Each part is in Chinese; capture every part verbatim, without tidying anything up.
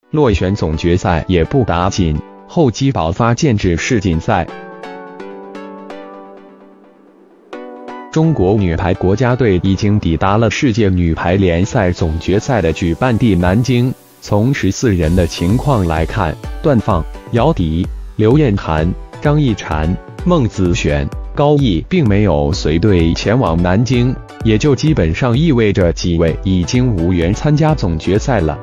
落选总决赛也不打紧，厚积薄发剑指世锦赛。中国女排国家队已经抵达了世界女排联赛总决赛的举办地南京。从十四人的情况来看，段放、姚迪、刘晏涵、张艺婵、孟子璇、高毅并没有随队前往南京，也就基本上意味着几位已经无缘参加总决赛了。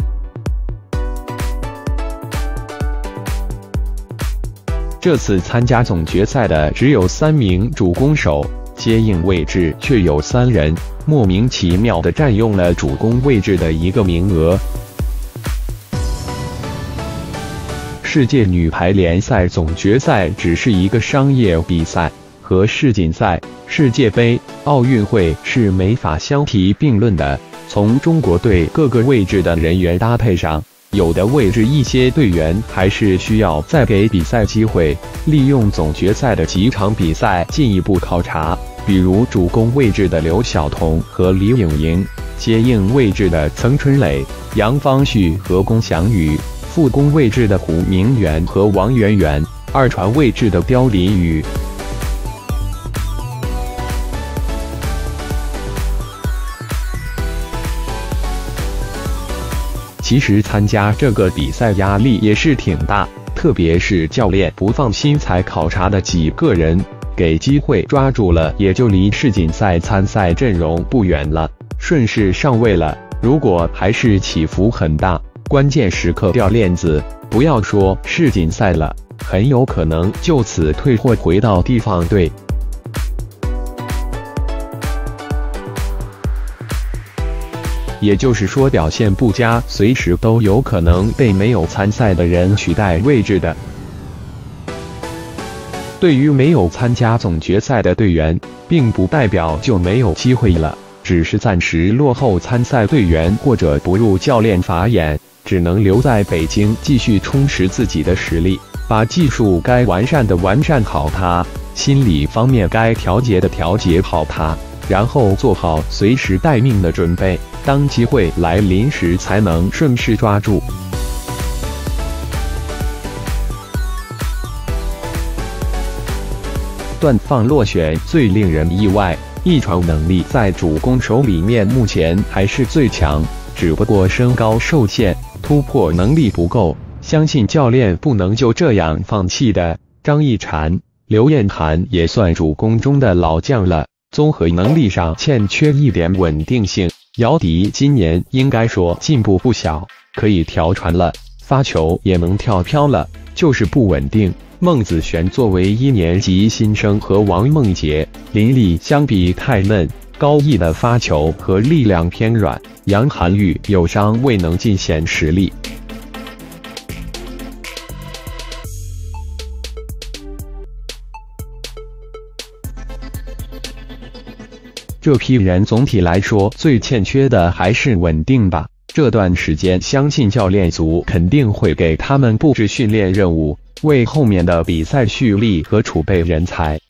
这次参加总决赛的只有三名主攻手，接应位置却有三人，莫名其妙地占用了主攻位置的一个名额。世界女排联赛总决赛只是一个商业比赛，和世锦赛、世界杯、奥运会是没法相提并论的。从中国队各个位置的人员搭配上，有的位置一些队员还是需要再给比赛机会，利用总决赛的几场比赛进一步考察。比如主攻位置的刘晓彤和李颖莹，接应位置的曾春蕾、杨方旭和龚翔宇，副攻位置的胡明媛和王媛媛，二传位置的刁琳宇。其实参加这个比赛压力也是挺大，特别是教练不放心才考察的几个人，给机会抓住了，也就离世锦赛参赛阵容不远了，顺势上位了。如果还是起伏很大，关键时刻掉链子，不要说世锦赛了，很有可能就此退货回到地方队。也就是说，表现不佳，随时都有可能被没有参赛的人取代位置的。对于没有参加总决赛的队员，并不代表就没有机会了，只是暂时落后参赛队员或者不入教练法眼，只能留在北京继续充实自己的实力，把技术该完善的完善好它，心理方面该调节的调节好它，然后做好随时待命的准备，当机会来临时才能顺势抓住。段放落选最令人意外，一传能力在主攻手里面目前还是最强，只不过身高受限，突破能力不够，相信教练不能就这样放弃的。张艺婵、刘晏涵也算主攻中的老将了，综合能力上欠缺一点稳定性。姚迪今年应该说进步不小，可以调传了，发球也能跳飘了，就是不稳定。孟子璇作为一年级新生和王梦洁、林丽相比太嫩，高毅的发球和力量偏软，杨涵玉有伤未能尽显实力。这批人总体来说最欠缺的还是稳定吧。这段时间相信教练组肯定会给他们布置训练任务，为后面的比赛蓄力和储备人才。